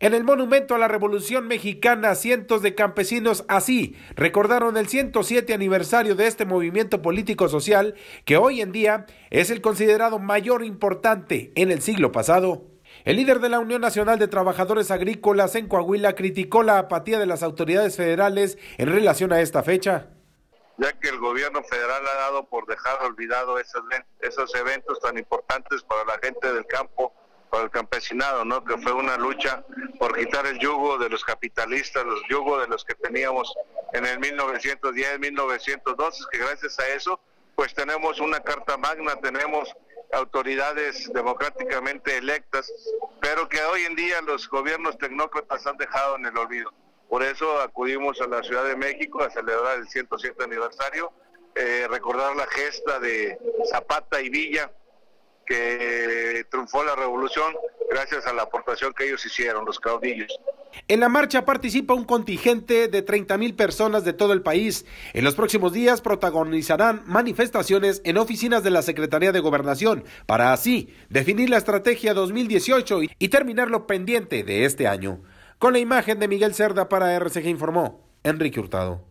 En el Monumento a la Revolución Mexicana, cientos de campesinos así recordaron el 107 aniversario de este movimiento político-social que hoy en día es el considerado mayor importante en el siglo pasado. El líder de la Unión Nacional de Trabajadores Agrícolas en Coahuila criticó la apatía de las autoridades federales en relación a esta fecha. Ya que el gobierno federal ha dado por dejar olvidado esos eventos tan importantes para la gente del campo, para el campesinado, ¿no? Que fue una lucha por quitar el yugo de los capitalistas, los yugos de los que teníamos en el 1910, 1912, que gracias a eso, pues tenemos una carta magna, tenemos autoridades democráticamente electas, pero que hoy en día los gobiernos tecnócratas han dejado en el olvido. Por eso acudimos a la Ciudad de México a celebrar el 107 aniversario, recordar la gesta de Zapata y Villa, que triunfó la revolución gracias a la aportación que ellos hicieron, los caudillos. En la marcha participa un contingente de 30,000 personas de todo el país. En los próximos días protagonizarán manifestaciones en oficinas de la Secretaría de Gobernación para así definir la estrategia 2018 y terminar lo pendiente de este año. Con la imagen de Miguel Cerda para RCG informó Enrique Hurtado.